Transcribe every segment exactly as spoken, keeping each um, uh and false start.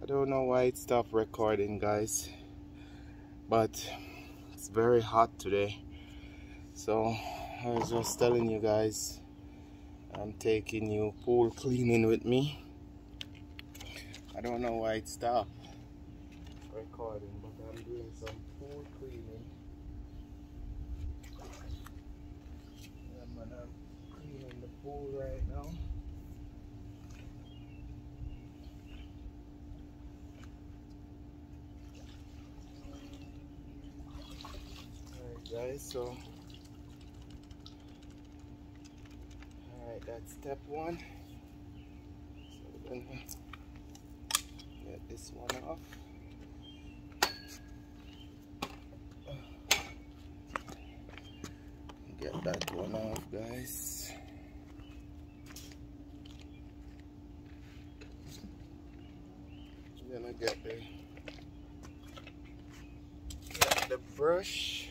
I don't know why it stopped recording, guys, but it's very hot today. So I was just telling you guys, I'm taking you pool cleaning with me. I don't know why it stopped recording, but I'm doing some pool cleaning. I'm gonna clean the pool right now. Alright guys, so alright, that's step one. So we're gonna get this one off. Get that one off, guys. We're gonna get the get the brush.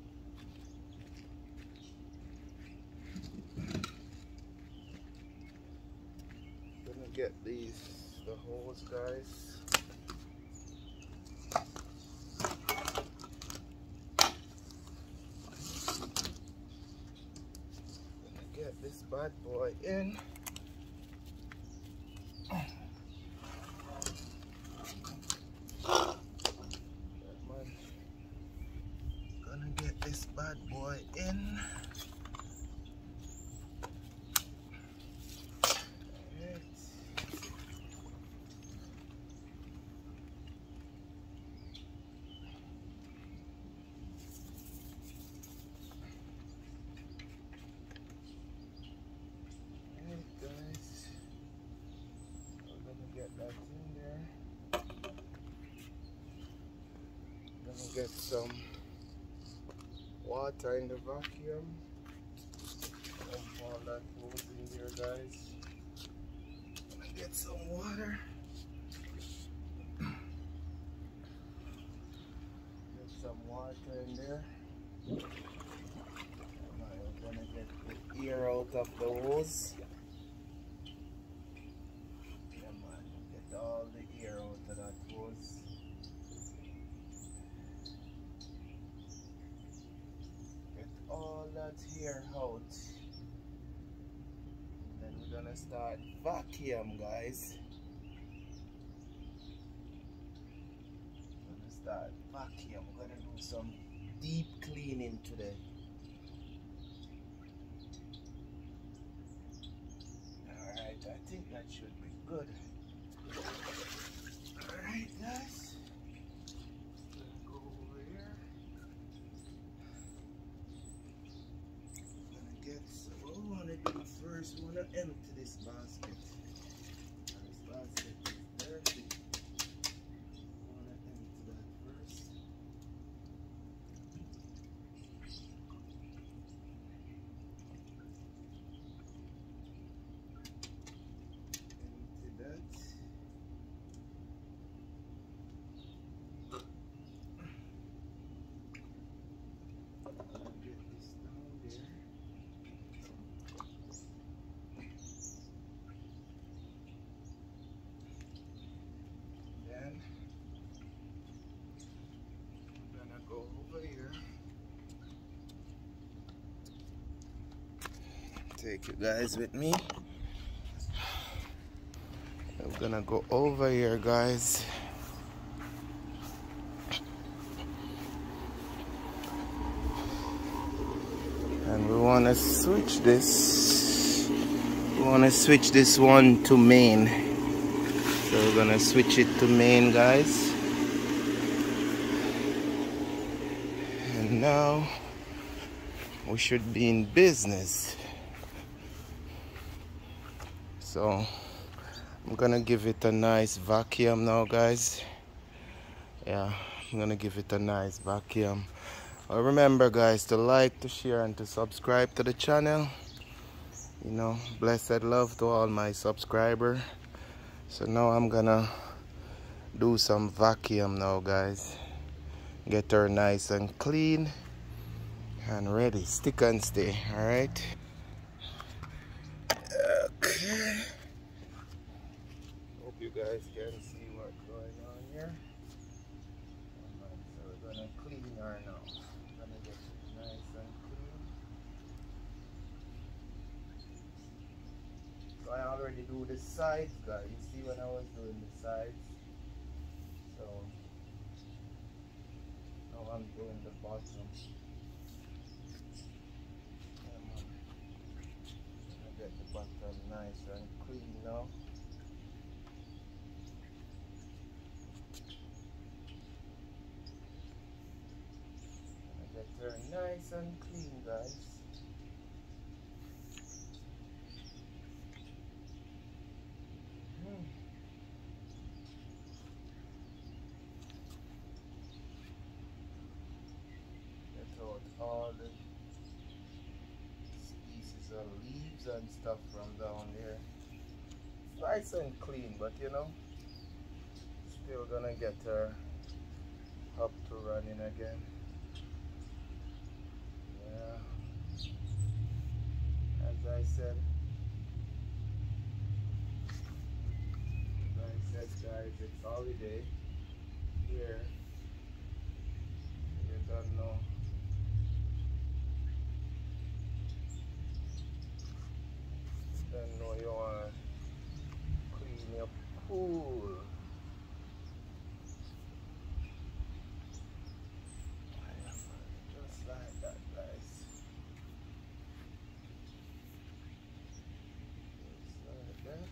Gonna get these the hose, guys. Get this bad boy in. Man. Gonna get this bad boy in. Right. That in there. Gonna get some water in the vacuum. Dump all that hose in here, guys. Gonna get some water. Get some water in there. And I'm gonna get the air out of the hose. All the air out of that hose. Get all that air out. And then we're gonna start vacuum, guys. We're gonna start vacuum. We're gonna do some deep cleaning today. Alright, I think that should be good. Alright guys, gonna go over here. Gonna get some, what we wanna do first, we wanna empty this basket. This basket is dirty. We wanna empty that first. Empty that. Take you guys with me. We're gonna go over here, guys. And we want to switch this. We want to switch this one to main. So we're gonna switch it to main, guys. And now we should be in business. So I'm gonna give it a nice vacuum now, guys. Yeah, I'm gonna give it a nice vacuum. Well, remember, guys, to like, to share, and to subscribe to the channel. You know, blessed love to all my subscribers. So now I'm gonna do some vacuum now, guys. Get her nice and clean and ready. Stick and stay. All right. Okay. Hope you guys can see what's going on here. Alright, so we're gonna clean her now. We're gonna get it nice and clean. So I already do the sides, guys. You see when I was doing the sides. So now I'm doing the bottom. Get the bottom nice and clean now. Get her nice and clean, guys. Hmm. Get out all the pieces of leaves and stuff from down there. Nice and clean, but you know, still gonna get her up to running again. Yeah, as I said, as I said, guys, it's holiday here. You don't know. You don't know you want to clean your pool. Just like that, guys. Just like that.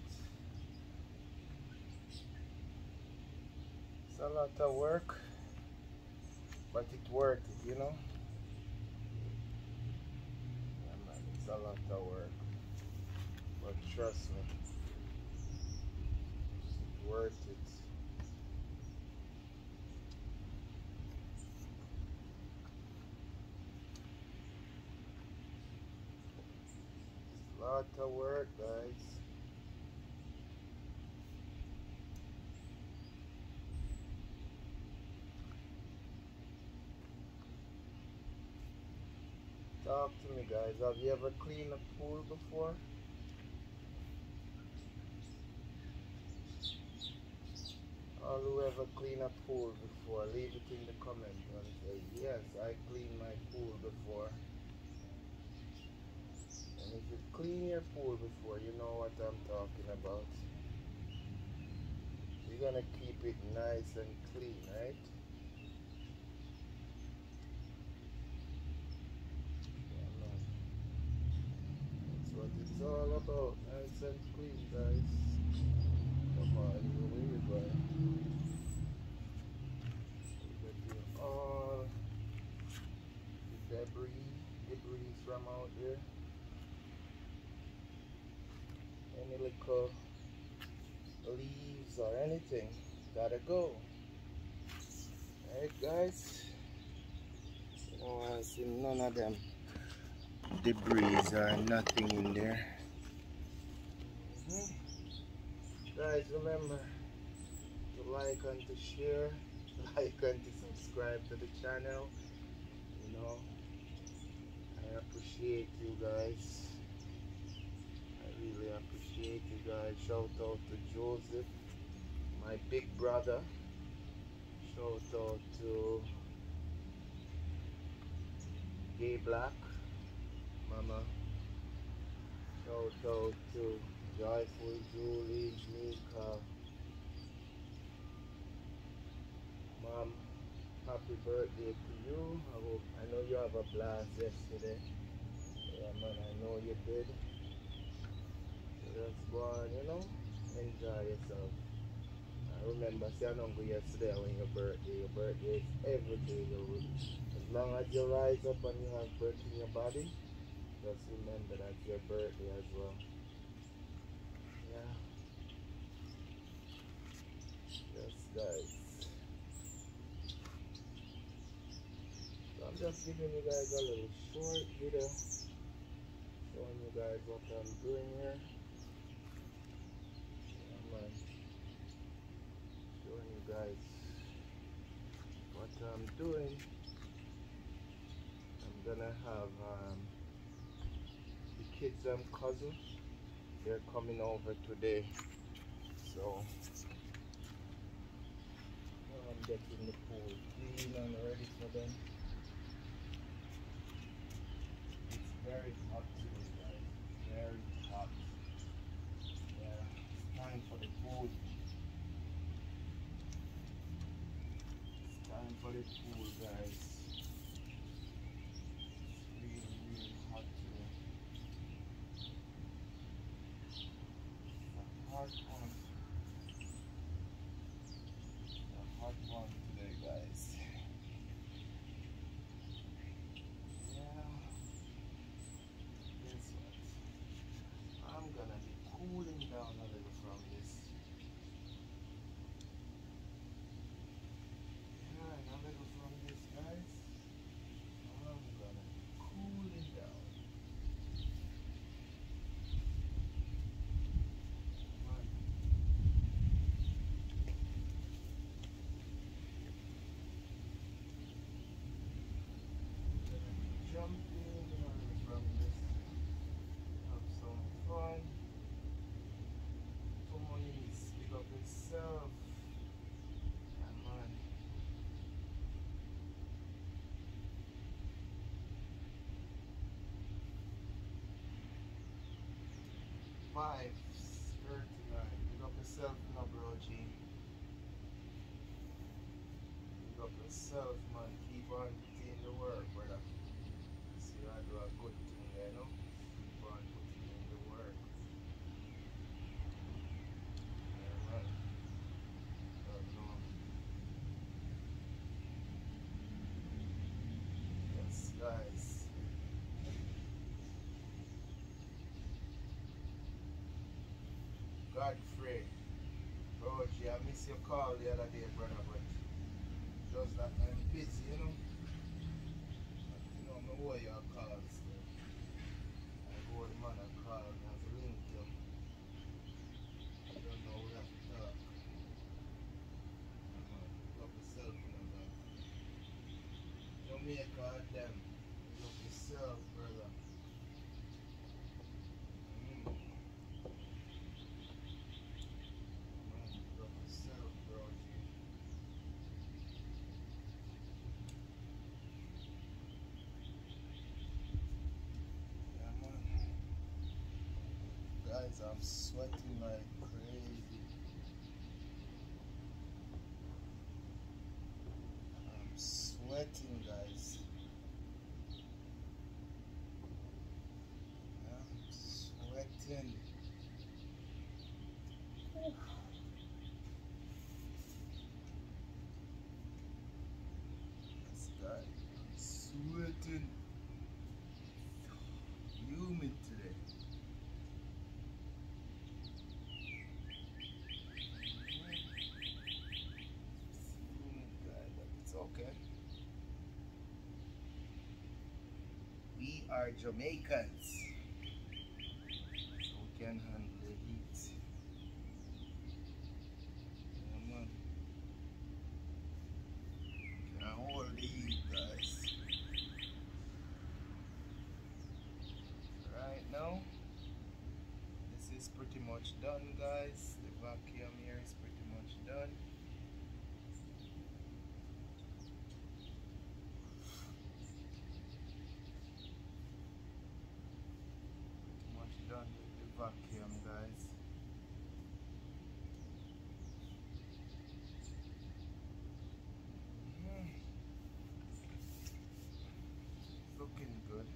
It's a lot of work, but it's worth it, you know. Yeah, man, it's a lot of work, but trust me, it's worth it. It's a lot of work, guys. Talk to me, guys. Have you ever cleaned a pool before? All who ever cleaned a pool before, leave it in the comments and say, yes, I cleaned my pool before. And if you clean your pool before, you know what I'm talking about. You're gonna keep it nice and clean, right? What it's all about, nice and clean, guys. Come on, where you going? We're getting all the debris, debris from out there. Any little leaves or anything, gotta go. Alright, guys. You don't want to see none of them debris or nothing in there. Mm-hmm. Guys, remember to like and to share, like and to subscribe to the channel. You know, I appreciate you guys. I really appreciate you guys. Shout out to Joseph, my big brother. Shout out to Gay Black, Mama. Shout out to Joyful Julie, Nika. Mom, happy birthday to you. I hope, I know you have a blast yesterday. Yeah, man, I know you did. So just go on, you know, enjoy yourself. I remember saying uncle yesterday when your birthday, your birthday is every day of the week. As long as you rise up and you have breath in your body, just remember that's your birthday as well. Yeah. Yes, guys. So I'm just giving you guys a little short video, showing you guys what I'm doing here. Yeah, man. Showing you guys what I'm doing. I'm gonna have um, the kids and cousin. They're coming over today, so getting the pool clean and ready for them. It's very hot today, guys. Very hot. Yeah, it's time for the pool. It's time for the pool, guys. It's really, really hot today. It's a hot one. A hot one today, guys. Yeah. Guess what? I'm gonna be cooling down a little from this. Yeah, and a little from this, guys. I'm gonna be cooling down. Right. Gonna be jumping a little from this. Have some fun. Toys, pick up yourself. Yeah, man. Five thirty-nine. Pick up yourself now, bro G. Pick up yourself, man. Keep on putting the work, brother. See, I do a good thing there, you know? Keep on putting in the work. Yeah, man. Don't know. Yes, guys. Godfrey. Bro G, I missed your call the other day, brother, but just that I'm busy, you know? You know, I owe you a call, so I owe the man a call, I have to link him. I don't know, we have to talk. I'm gonna look yourself in the back. Jamaica, them. Look yourself, brother. Mm. Man, look yourself, bro. Yeah, man. Guys, I'm sweating like crazy. I'm sweating, guys. I'm sweating. Whew. This guy, I'm sweating. Humid today. Humid guy, but it's okay. We are Jamaicans, so we can handle the heat. Yeah, man. Can hold the heat, guys. Right now, this is pretty much done, guys. The vacuum here is pretty much done. Pretty much done with the vacuum, guys. Mm. Looking good.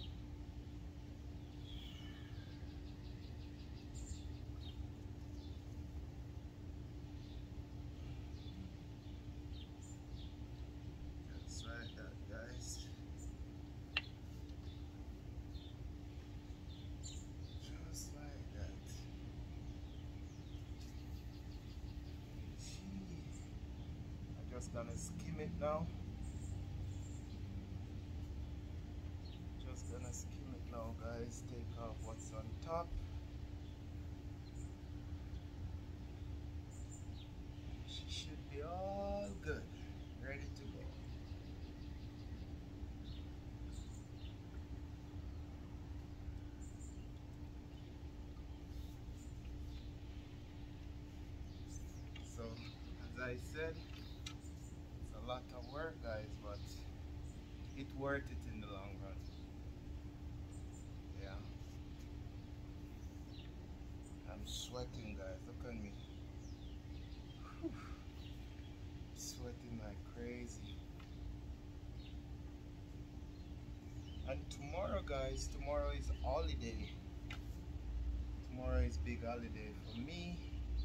Just like that, guys. Just like that. Gee. I'm just gonna skim it now. Just gonna skim it now, guys. Take off what's on top. She should be all good, ready to go. So, as I said, a lot of work, guys, but it worth it in the long run. Yeah. I'm sweating, guys. Look at me. Whew. Sweating like crazy. And tomorrow, guys, tomorrow is holiday. Tomorrow is big holiday for me.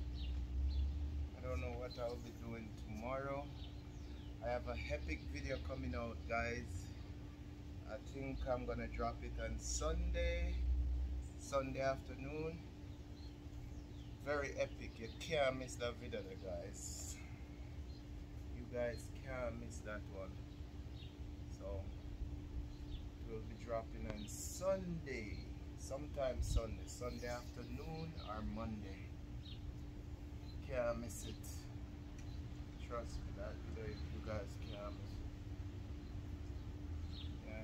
I don't know what I'll be doing tomorrow. I have a epic video coming out, guys. I think I'm gonna drop it on Sunday, Sunday afternoon. Very epic. You can't miss that video, guys. You guys can't miss that one. So we'll be dropping on Sunday, sometime Sunday, Sunday afternoon or Monday. Can't miss it. Trust me, that video you guys can't miss it. Yeah.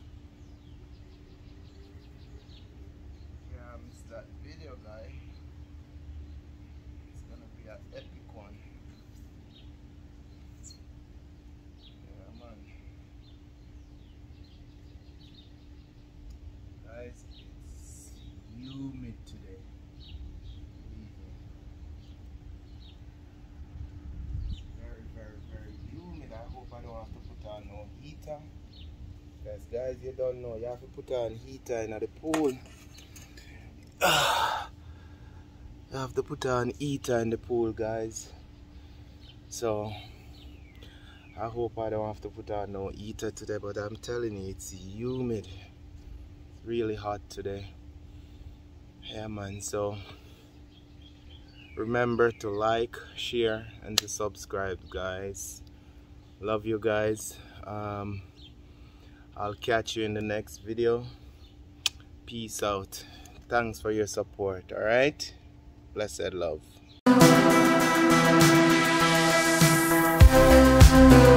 Can't miss that video, guy. It's gonna be an epic one. Yeah, man. Guys, it's humid today. Very, very, very humid. I hope I don't have to put on no heater. Guys, guys, you don't know. You have to put on heater in the pool. You have to put on heater in the pool, guys. So I hope I don't have to put on no heater today, but I'm telling you, it's humid. It's really hot today. Yeah, man. So remember to like, share, and to subscribe, guys. Love you guys. Um, I'll catch you in the next video. Peace out. Thanks for your support. All right. Blessed love.